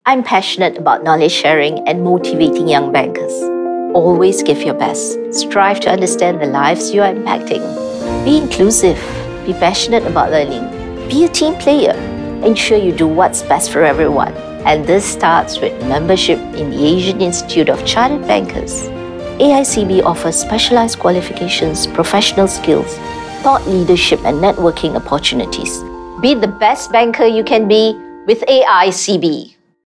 I'm passionate about knowledge sharing and motivating young bankers. Always give your best. Strive to understand the lives you are impacting. Be inclusive. Be passionate about learning. Be a team player. Ensure you do what's best for everyone. And this starts with membership in the Asian Institute of Chartered Bankers. AICB offers specialized qualifications, professional skills, thought leadership and networking opportunities. Be the best banker you can be with AICB.